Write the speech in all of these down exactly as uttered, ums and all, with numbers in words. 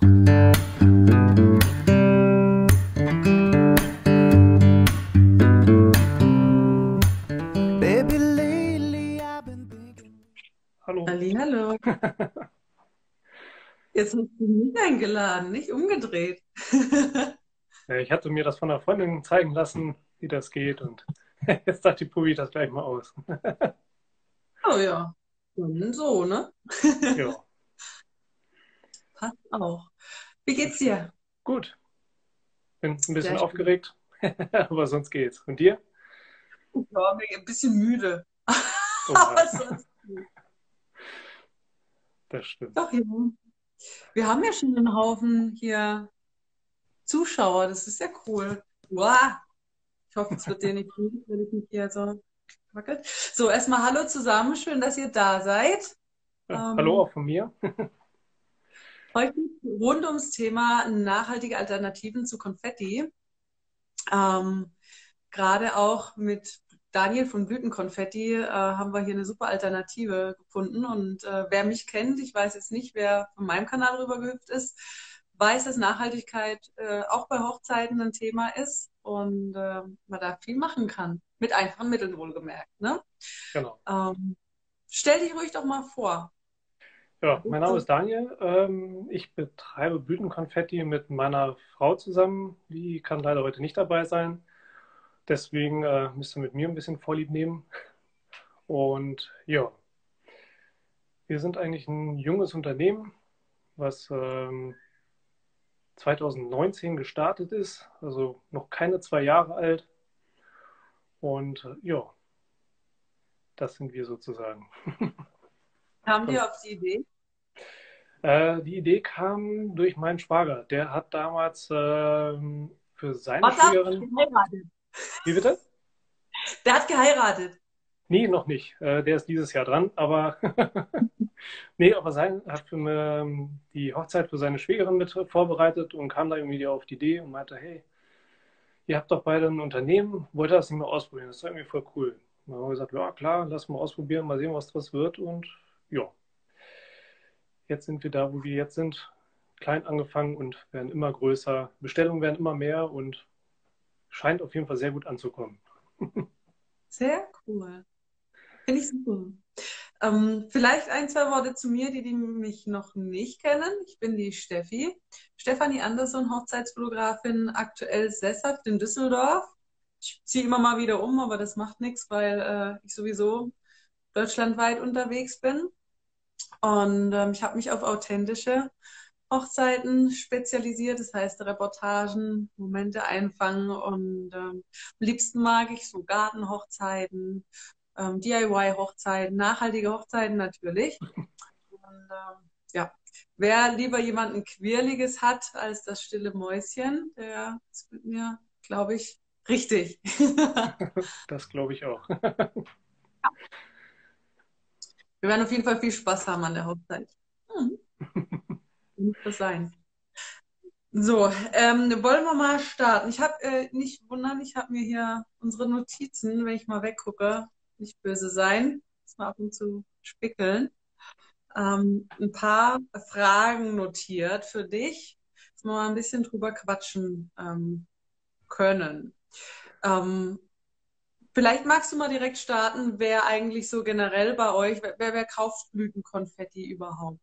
Baby, lately I've been thinking. Hallo. Hallihallo. Jetzt hast du mich eingeladen, nicht umgedreht. Ja, ich hatte mir das von einer Freundin zeigen lassen, wie das geht, und jetzt dachte ich, probiere ich das gleich mal aus. Oh ja, dann so, ne? Ja, Passt auch. Wie das geht's stimmt. dir? Gut, bin ein bisschen Sehr schön. aufgeregt, aber sonst geht's. Und dir? Ja, mir ein bisschen müde. Oha, Aber sonst gut. das stimmt. Doch, ja. Wir haben ja schon einen Haufen hier Zuschauer. Das ist ja cool. Wow. Ich hoffe, es wird dir nicht gut, wenn ich mich hier so wackelt. So, erstmal hallo zusammen. Schön, dass ihr da seid. Ja, hallo Ähm, auch von mir. heute rund ums Thema nachhaltige Alternativen zu Konfetti. Ähm, Gerade auch mit Daniel von Blütenkonfetti äh, haben wir hier eine super Alternative gefunden. Und äh, wer mich kennt, ich weiß jetzt nicht, wer von meinem Kanal rübergehüpft ist, weiß, dass Nachhaltigkeit äh, auch bei Hochzeiten ein Thema ist und äh, man da viel machen kann. Mit einfachen Mitteln wohlgemerkt. Ne? Genau. Ähm, Stell dich ruhig doch mal vor. Ja, mein Name ist Daniel. Ähm, ich betreibe Blütenkonfetti mit meiner Frau zusammen. Die kann leider heute nicht dabei sein. Deswegen äh, müsst ihr mit mir ein bisschen Vorlieb nehmen. Und ja, wir sind eigentlich ein junges Unternehmen, was ähm, zwanzig neunzehn gestartet ist, also noch keine zwei Jahre alt. Und äh, ja, das sind wir sozusagen. Kamen Genau. wir auf die Idee? Äh, die Idee kam durch meinen Schwager. Der hat damals ähm, für seine Was ab? Schwägerin, Geheiratet. wie bitte? Der hat geheiratet. Nee, noch nicht. Äh, der ist dieses Jahr dran, aber nee, aber sein hat für eine, die Hochzeit für seine Schwägerin mit vorbereitet und kam da irgendwie auf die Idee und meinte, hey, ihr habt doch beide ein Unternehmen, wollt ihr das nicht mal ausprobieren? Das ist irgendwie voll cool. Dann haben wir gesagt, ja klar, lass mal ausprobieren, mal sehen, was das wird. Und ja, jetzt sind wir da, wo wir jetzt sind. Klein angefangen und werden immer größer. Bestellungen werden immer mehr und scheint auf jeden Fall sehr gut anzukommen. Sehr cool. Finde ich super. Ähm, vielleicht ein, zwei Worte zu mir, die, die mich noch nicht kennen. Ich bin die Steffi, Stefanie Andersson, Hochzeitsfotografin, aktuell sesshaft in Düsseldorf. Ich ziehe immer mal wieder um, aber das macht nichts, weil äh, ich sowieso deutschlandweit unterwegs bin. Und ähm, ich habe mich auf authentische Hochzeiten spezialisiert, das heißt Reportagen, Momente einfangen und ähm, am liebsten mag ich so Gartenhochzeiten, ähm, D I Y-Hochzeiten, nachhaltige Hochzeiten natürlich. Und ähm, ja, wer lieber jemanden Quirliges hat als das stille Mäuschen, der ist mit mir, glaube ich, richtig. Das glaube ich auch. Wir werden auf jeden Fall viel Spaß haben an der Hochzeit. Hm, muss das sein. So, ähm, wollen wir mal starten? Ich habe, äh, nicht wundern, ich habe mir hier unsere Notizen, wenn ich mal weggucke, nicht böse sein, muss mal ab und zu spickeln, ähm, ein paar Fragen notiert für dich, dass wir mal ein bisschen drüber quatschen ähm, können. Ähm, Vielleicht magst du mal direkt starten, wer eigentlich so generell bei euch, wer, wer kauft Blütenkonfetti überhaupt?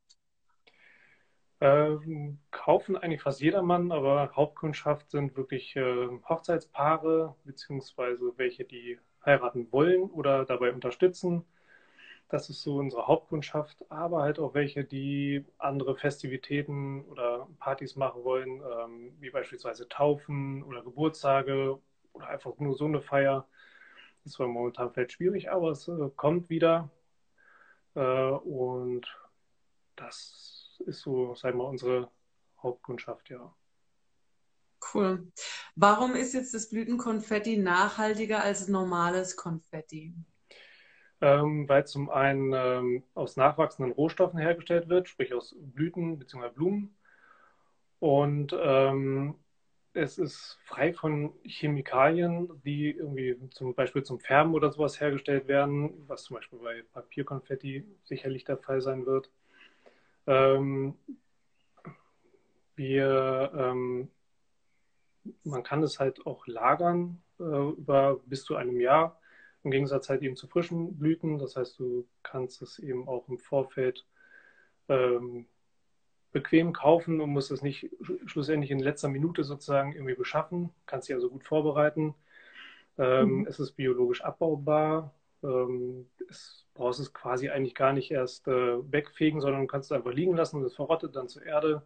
Ähm, kaufen eigentlich fast jedermann, aber Hauptkundschaft sind wirklich äh, Hochzeitspaare, beziehungsweise welche, die heiraten wollen oder dabei unterstützen. Das ist so unsere Hauptkundschaft, aber halt auch welche, die andere Festivitäten oder Partys machen wollen, ähm, wie beispielsweise Taufen oder Geburtstage oder einfach nur so eine Feier. Das war momentan vielleicht schwierig, aber es äh, kommt wieder. Äh, und das ist so, sagen wir mal, unsere Hauptkundschaft, ja. Cool. Warum ist jetzt das Blütenkonfetti nachhaltiger als normales Konfetti? Ähm, weil zum einen ähm, aus nachwachsenden Rohstoffen hergestellt wird, sprich aus Blüten bzw. Blumen. Und ähm, es ist frei von Chemikalien, die irgendwie zum Beispiel zum Färben oder sowas hergestellt werden, was zum Beispiel bei Papierkonfetti sicherlich der Fall sein wird. Ähm, Wir, ähm, man kann es halt auch lagern äh, über bis zu einem Jahr, im Gegensatz halt eben zu frischen Blüten. Das heißt, du kannst es eben auch im Vorfeld ähm, bequem kaufen und musst es nicht schlussendlich in letzter Minute sozusagen irgendwie beschaffen. Kannst dich also gut vorbereiten. Ähm, Mhm. es ist biologisch abbaubar. Ähm, es brauchst es quasi eigentlich gar nicht erst äh, wegfegen, sondern du kannst es einfach liegen lassen und es verrottet dann zur Erde.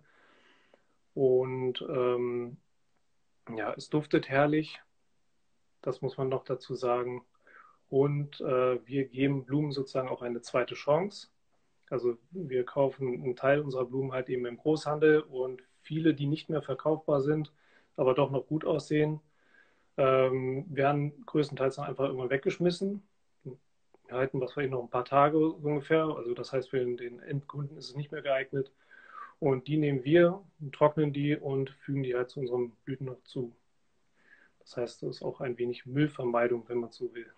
Und ähm, ja, es duftet herrlich. Das muss man noch dazu sagen. Und äh, wir geben Blumen sozusagen auch eine zweite Chance. Also wir kaufen einen Teil unserer Blumen halt eben im Großhandel und viele, die nicht mehr verkaufbar sind, aber doch noch gut aussehen, ähm, werden größtenteils dann einfach irgendwann weggeschmissen. Wir halten wahrscheinlich noch ein paar Tage ungefähr. Also das heißt, für den Endkunden ist es nicht mehr geeignet. Und die nehmen wir, trocknen die und fügen die halt zu unseren Blüten noch zu. Das heißt, das ist auch ein wenig Müllvermeidung, wenn man so will.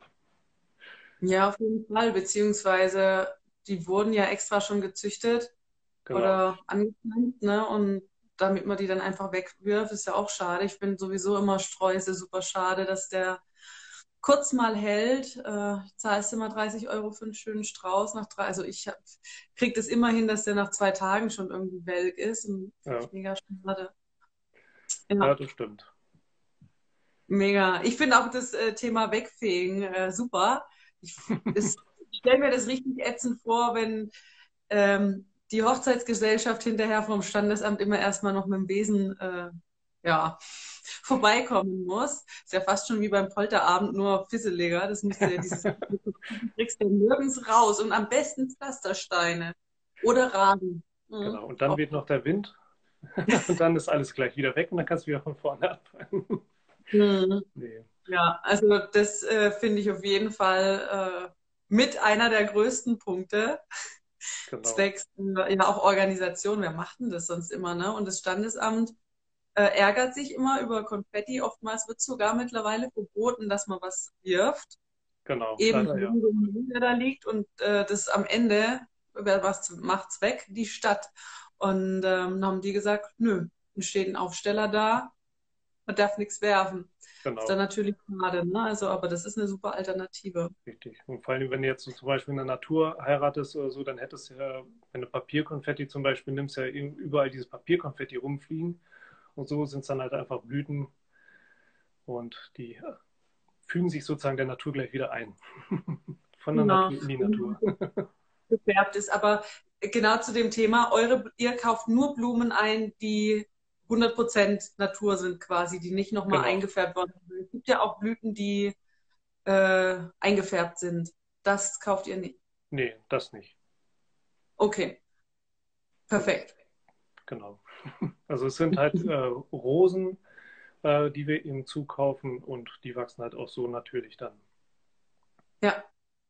Ja, auf jeden Fall. Beziehungsweise die wurden ja extra schon gezüchtet Genau, oder angepflanzt, ne? Und damit man die dann einfach wegwirft, ist ja auch schade. Ich finde sowieso immer Sträuße super schade, dass der kurz mal hält. Äh, zahlst du immer dreißig Euro für einen schönen Strauß nach drei. Also ich hab, krieg das immer hin, dass der nach zwei Tagen schon irgendwie welk ist. Und finde ja, ich mega schade. ja, Ja, das stimmt. mega. Ich finde auch das äh, Thema Wegfegen äh, super. Ich, ich stelle mir das richtig ätzend vor, wenn ähm, die Hochzeitsgesellschaft hinterher vom Standesamt immer erstmal noch mit dem Besen äh, ja, vorbeikommen muss. Ist ja fast schon wie beim Polterabend, nur fisseliger. Das müsste ja dieses, du kriegst ja nirgends raus und am besten Pflastersteine oder Rasen. Mhm. Genau. Und dann weht noch der Wind und dann ist alles gleich wieder weg und dann kannst du wieder von vorne anfangen. Mhm. Nee, Ja, also das äh, finde ich auf jeden Fall äh, mit einer der größten Punkte. genau, Zwecks äh, ja auch Organisation. Wer macht denn das sonst immer, ne? Und das Standesamt äh, ärgert sich immer über Konfetti. Oftmals wird sogar mittlerweile verboten, dass man was wirft. genau. Eben Leider ja. wegen dem Müll, der da liegt. Und äh, das am Ende, wer was macht's weg? Die Stadt. Und ähm, dann haben die gesagt, nö, dann steht ein Aufsteller da, man darf nichts werfen. Ist dann Genau. natürlich schade, ne? Also, aber das ist eine super Alternative. Richtig. Und vor allem, wenn du jetzt so zum Beispiel in der Natur heiratest oder so, dann hättest du ja, wenn du Papierkonfetti zum Beispiel nimmst, ja eben überall dieses Papierkonfetti rumfliegen. Und so sind es dann halt einfach Blüten und die äh, fügen sich sozusagen der Natur gleich wieder ein. Von der Genau. Natur in die Natur. Gefärbt ist. Aber genau zu dem Thema, eure, ihr kauft nur Blumen ein, die hundert Prozent Natur sind quasi, die nicht nochmal Genau. eingefärbt worden sind. Es gibt ja auch Blüten, die äh, eingefärbt sind. Das kauft ihr nicht. Nee, das nicht. Okay, Also, perfekt. genau. Also es sind halt äh, Rosen, äh, die wir ihm zukaufen und die wachsen halt auch so natürlich dann. Ja,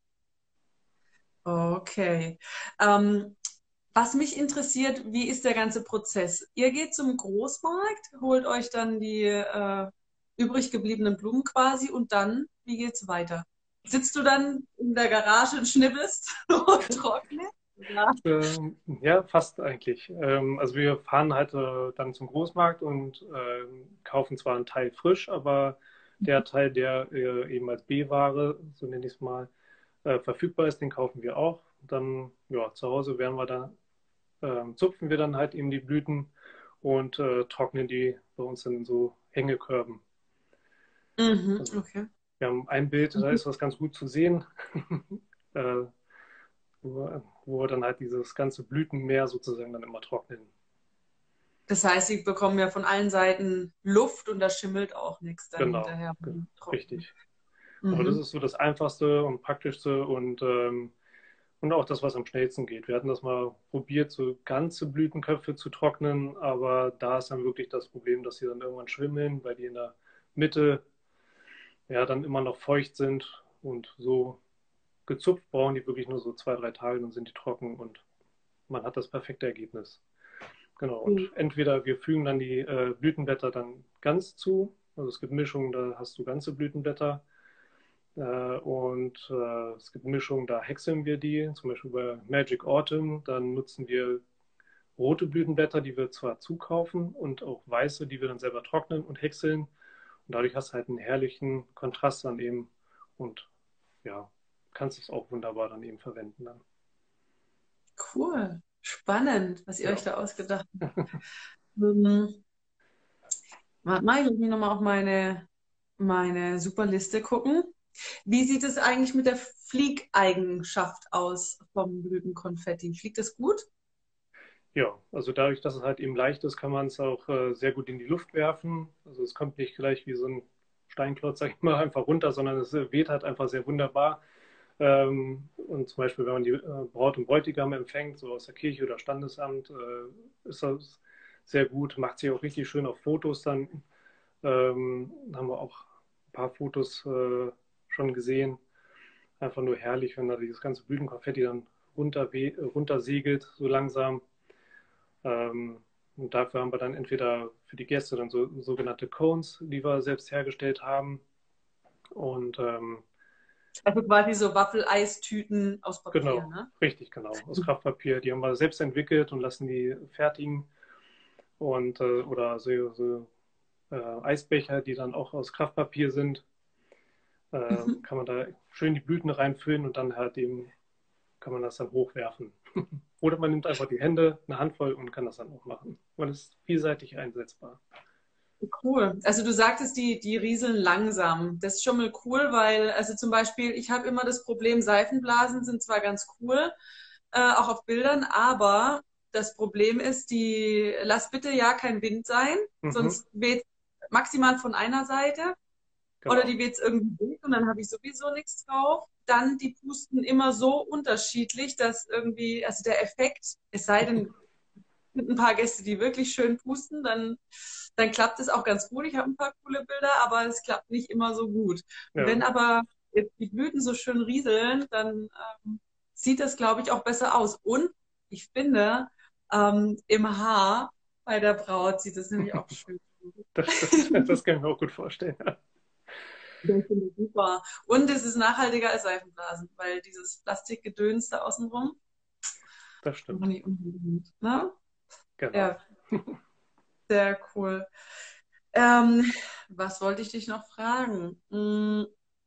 okay. Ähm, was mich interessiert, wie ist der ganze Prozess? Ihr geht zum Großmarkt, holt euch dann die äh, übrig gebliebenen Blumen quasi und dann, wie geht's weiter? Sitzt du dann in der Garage und schnippelst und trocknest? Ja. Ähm, ja, fast eigentlich. Ähm, also wir fahren halt äh, dann zum Großmarkt und ähm, kaufen zwar einen Teil frisch, aber der Teil, der äh, eben als B-Ware, so nenne ich es mal, äh, verfügbar ist, den kaufen wir auch. Dann, ja, zu Hause werden wir da, ähm, zupfen wir dann halt eben die Blüten und äh, trocknen die bei uns in so Hängekörben. Mhm, Also okay. wir haben ein Bild, da ist was ganz gut zu sehen, äh, wo, wo wir dann halt dieses ganze Blütenmeer sozusagen dann immer trocknen. Das heißt, sie bekommen ja von allen Seiten Luft und da schimmelt auch nichts dann Genau, hinterher ge- beim Trocknen. richtig. Aber das Mhm. ist so das Einfachste und Praktischste und, ähm, und auch das, was am schnellsten geht. Wir hatten das mal probiert, so ganze Blütenköpfe zu trocknen, aber da ist dann wirklich das Problem, dass sie dann irgendwann schwimmeln, weil die in der Mitte ja dann immer noch feucht sind und so gezupft brauchen die wirklich nur so zwei, drei Tage, dann sind die trocken und man hat das perfekte Ergebnis. Genau, und Mhm. entweder wir fügen dann die äh, Blütenblätter dann ganz zu, also es gibt Mischungen, da hast du ganze Blütenblätter, äh, und äh, es gibt Mischungen, da häckseln wir die, zum Beispiel bei Magic Autumn, dann nutzen wir rote Blütenblätter, die wir zwar zukaufen, und auch weiße, die wir dann selber trocknen und häckseln. Und dadurch hast du halt einen herrlichen Kontrast dann eben und ja, kannst es auch wunderbar dann eben verwenden dann. Cool. Spannend, was ihr Ja. euch da ausgedacht habt. Hm, warte mal, ich muss mich nochmal auf meine, meine Superliste gucken. Wie sieht es eigentlich mit der Fliegeigenschaft aus vom Blütenkonfetti? Fliegt es gut? Ja, also dadurch, dass es halt eben leicht ist, kann man es auch äh, sehr gut in die Luft werfen. Also es kommt nicht gleich wie so ein Steinklotz, sag ich mal, einfach runter, sondern es äh, weht halt einfach sehr wunderbar. Ähm, und zum Beispiel, wenn man die äh, Braut und Bräutigam empfängt, so aus der Kirche oder Standesamt, äh, ist das sehr gut, macht sich auch richtig schön auf Fotos dann. Ähm, haben wir auch ein paar Fotos äh, schon gesehen. Einfach nur herrlich, wenn da dieses ganze Blütenkonfetti dann runter, runter segelt, so langsam. Ähm, und dafür haben wir dann entweder für die Gäste dann so sogenannte Cones, die wir selbst hergestellt haben. Und ähm, Also quasi so Waffeleistüten aus Papier, genau, ne? richtig, genau, aus Kraftpapier. Die haben wir selbst entwickelt und lassen die fertigen. Und, äh, oder so, so äh, Eisbecher, die dann auch aus Kraftpapier sind. Äh, Mhm. kann man da schön die Blüten reinfüllen und dann halt eben kann man das dann hochwerfen. Oder man nimmt einfach die Hände, eine Handvoll und kann das dann auch machen. Und es ist vielseitig einsetzbar. Cool. Also du sagtest, die, die rieseln langsam. Das ist schon mal cool, weil, also zum Beispiel, ich habe immer das Problem, Seifenblasen sind zwar ganz cool, äh, auch auf Bildern, aber das Problem ist, die, lass bitte ja kein Wind sein, Mhm, sonst weht maximal von einer Seite oder genau. die weht irgendwie durch und dann habe ich sowieso nichts drauf. Dann die pusten immer so unterschiedlich, dass irgendwie, also der Effekt, es sei denn, mit ein paar Gäste, die wirklich schön pusten, dann, dann klappt es auch ganz gut. Ich habe ein paar coole Bilder, aber es klappt nicht immer so gut. Und Ja, wenn aber jetzt die Blüten so schön rieseln, dann ähm, sieht das, glaube ich, auch besser aus. Und ich finde, ähm, im Haar bei der Braut sieht das nämlich auch schön aus. das stimmt. Das kann ich mir auch gut vorstellen. Ja, Ich finde das super. Und es ist nachhaltiger als Seifenblasen, weil dieses Plastikgedöns da außenrum, das noch stimmt. nicht unbedingt. Ne? Genau. Ja, sehr cool. Ähm, was wollte ich dich noch fragen? Hm,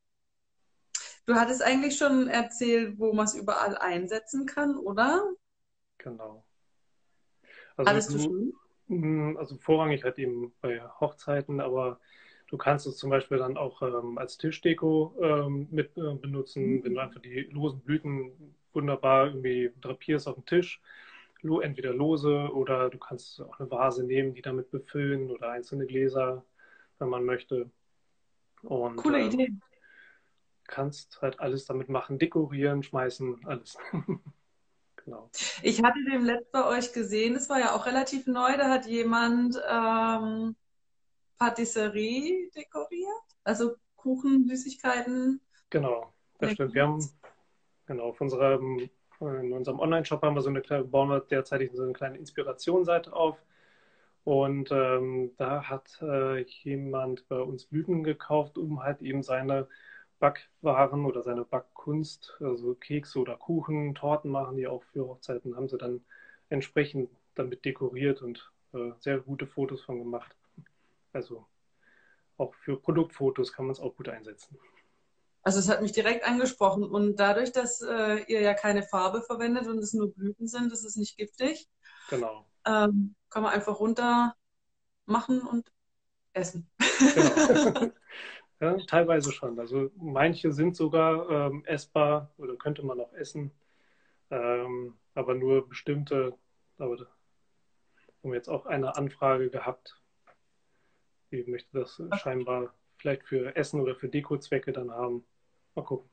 du hattest eigentlich schon erzählt, wo man es überall einsetzen kann, oder? Genau. Also Hattest du du, schon? mh, also vorrangig halt eben bei Hochzeiten, aber du kannst es zum Beispiel dann auch ähm, als Tischdeko ähm, mit äh, benutzen, wenn du einfach die losen Blüten wunderbar irgendwie drapierst auf den Tisch. Lo- Entweder lose oder du kannst auch eine Vase nehmen, die damit befüllen oder einzelne Gläser, wenn man möchte. Und Coole ähm, Idee. kannst halt alles damit machen, dekorieren, schmeißen, alles. Genau. Ich hatte den letzt bei euch gesehen, es war ja auch relativ neu, da hat jemand ähm, Patisserie dekoriert, also Kuchen, Süßigkeiten. Genau, das stimmt. Wir haben, genau, auf unserem, in unserem Online-Shop haben wir so eine kleine, bauen wir derzeit so eine kleine Inspirationsseite auf. Und ähm, da hat äh, jemand bei uns Blüten gekauft, um halt eben seine Backwaren oder seine Backkunst, also Kekse oder Kuchen, Torten machen die auch für Hochzeiten, haben sie dann entsprechend damit dekoriert und äh, sehr gute Fotos von gemacht. Also auch für Produktfotos kann man es auch gut einsetzen. Also es hat mich direkt angesprochen und dadurch, dass äh, ihr ja keine Farbe verwendet und es nur Blüten sind, ist es nicht giftig. Genau, Ähm, kann man einfach runter machen und essen. genau. Ja, teilweise schon. Also manche sind sogar ähm, essbar oder könnte man auch essen, ähm, aber nur bestimmte. Aber da haben wir jetzt auch eine Anfrage gehabt, die möchte das scheinbar vielleicht für Essen oder für Dekozwecke dann haben. Mal gucken.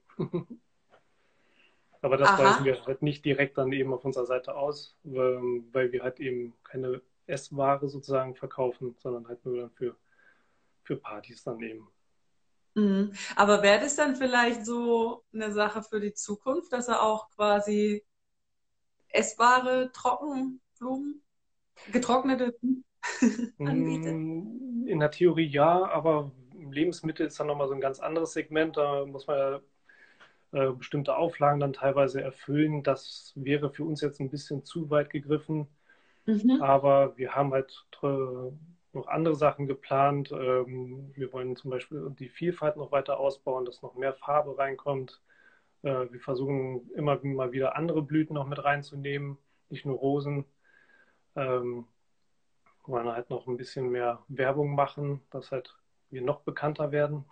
Aber das weisen Aha. wir halt nicht direkt dann eben auf unserer Seite aus, ähm, weil wir halt eben keine Essware sozusagen verkaufen, sondern halt nur dann für, für Partys dann eben. Mhm. Aber wäre das dann vielleicht so eine Sache für die Zukunft, dass er auch quasi essbare Trockenblumen, getrocknete Blumen anbietet? Mm, in der Theorie ja, aber Lebensmittel ist dann nochmal so ein ganz anderes Segment. Da muss man ja äh, bestimmte Auflagen dann teilweise erfüllen. Das wäre für uns jetzt ein bisschen zu weit gegriffen. Mhm. Aber wir haben halt tr- noch andere Sachen geplant. Ähm, wir wollen zum Beispiel die Vielfalt noch weiter ausbauen, dass noch mehr Farbe reinkommt. Äh, wir versuchen immer mal wieder andere Blüten noch mit reinzunehmen, nicht nur Rosen. Ähm, wollen halt noch ein bisschen mehr Werbung machen, dass halt wir noch bekannter werden.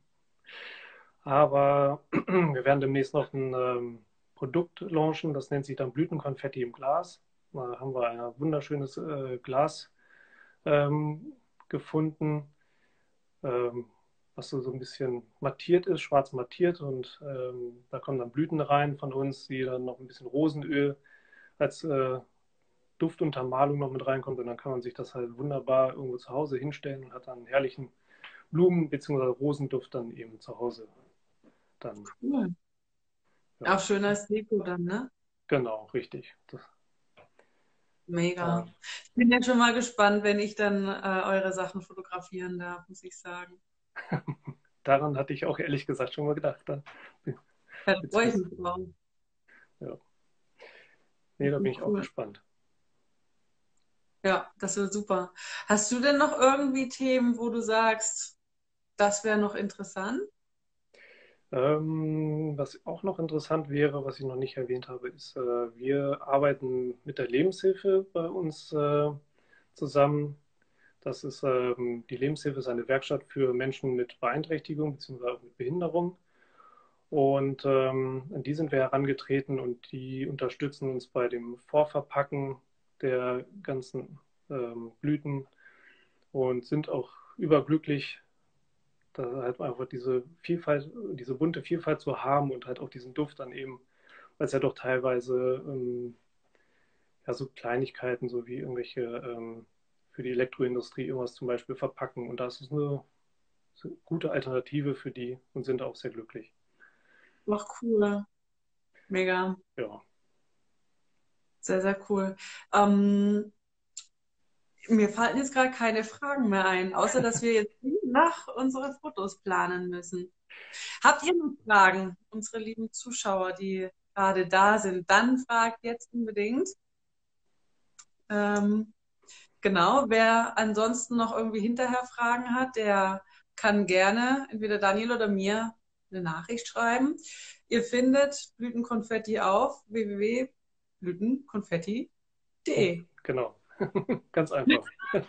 Aber wir werden demnächst noch ein ähm, Produkt launchen, das nennt sich dann Blütenkonfetti im Glas. Da haben wir ein wunderschönes äh, Glas ähm, gefunden, ähm, was so, so ein bisschen mattiert ist, schwarz mattiert. Und ähm, da kommen dann Blüten rein von uns, die dann noch ein bisschen Rosenöl als äh, Duftuntermalung noch mit reinkommt. Und dann kann man sich das halt wunderbar irgendwo zu Hause hinstellen und hat dann einen herrlichen Blumen- bzw. Rosenduft dann eben zu Hause. Dann, Cool. ja, Auch schön als Deko dann, ne? genau, richtig. Das, Mega. da, Ich bin ja schon mal gespannt, wenn ich dann äh, eure Sachen fotografieren darf, muss ich sagen. daran hatte ich auch ehrlich gesagt schon mal gedacht. Dann. Ja, da freue ich Beziehungsweise, mich drauf. ja. Nee, da bin ich auch Cool. gespannt. Ja, das wird super. Hast du denn noch irgendwie Themen, wo du sagst, das wäre noch interessant? Ähm, was auch noch interessant wäre, was ich noch nicht erwähnt habe, ist, äh, wir arbeiten mit der Lebenshilfe bei uns äh, zusammen. Das ist, ähm, die Lebenshilfe ist eine Werkstatt für Menschen mit Beeinträchtigung bzw. auch mit Behinderung. Und ähm, an die sind wir herangetreten und die unterstützen uns bei dem Vorverpacken der ganzen ähm, Blüten und sind auch überglücklich, da halt einfach diese Vielfalt, diese bunte Vielfalt zu haben und halt auch diesen Duft dann eben, weil es ja doch teilweise ähm, ja so Kleinigkeiten, so wie irgendwelche ähm, für die Elektroindustrie irgendwas zum Beispiel verpacken und das ist eine gute Alternative für die und sind auch sehr glücklich. Ach, cool. Mega. Ja, Sehr, sehr cool. Ähm, mir fallen jetzt gerade keine Fragen mehr ein, außer dass wir jetzt nach unsere Fotos planen müssen. Habt ihr noch Fragen, unsere lieben Zuschauer, die gerade da sind? Dann fragt jetzt unbedingt. Ähm, genau, wer ansonsten noch irgendwie hinterher Fragen hat, der kann gerne entweder Daniel oder mir eine Nachricht schreiben. Ihr findet Blütenkonfetti auf w w w punkt blütenkonfetti punkt de. genau. Ganz einfach.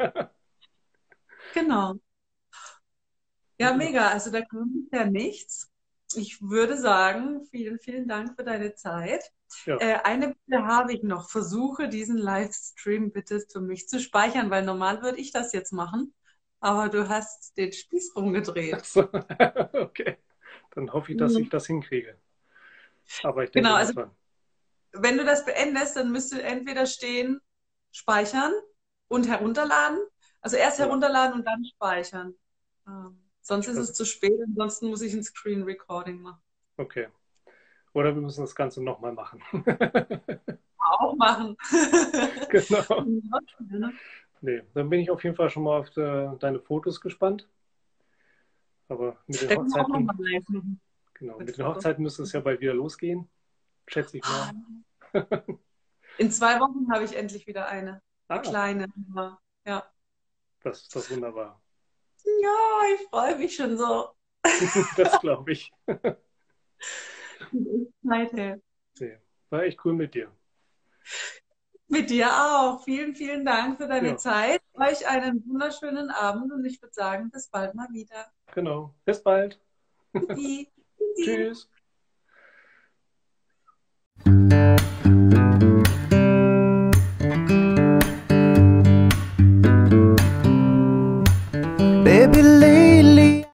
Genau. Ja, Wunderbar. mega. Also da kommt ja nichts. Ich würde sagen, vielen, vielen Dank für deine Zeit. Ja, Äh, eine Bitte habe ich noch. Versuche diesen Livestream bitte für mich zu speichern, weil normal würde ich das jetzt machen. Aber du hast den Spieß rumgedreht. so. Okay. Dann hoffe ich, dass ich Mhm. das hinkriege. Aber ich denke Genau, mal also dran. wenn du das beendest, dann müsste entweder stehen, speichern und herunterladen. Also erst Ja, herunterladen und dann speichern. Ähm, sonst ich ist es versuche. zu spät, ansonsten muss ich ein Screen Recording machen. Okay. Oder wir müssen das Ganze nochmal machen. Auch machen. Genau. Ja, gerne. Nee, dann bin ich auf jeden Fall schon mal auf de, deine Fotos gespannt. Aber mit den Da können wir auch Hochzeiten, nochmal live machen genau, mit mit den Fotos. Hochzeiten müsste es ja bald wieder losgehen, schätze ich Ah, mal. in zwei Wochen habe ich endlich wieder eine. Eine Ah, kleine. Aber, ja. das, das ist wunderbar. Ja, ich freue mich schon so. Das glaube ich. Zeit, hey. Nee, war echt cool mit dir. Mit dir auch. Vielen, vielen Dank für deine Ja, Zeit. Euch einen wunderschönen Abend und ich würde sagen, bis bald mal wieder. genau. Bis bald. Tschüssi. Tschüssi. Tschüss.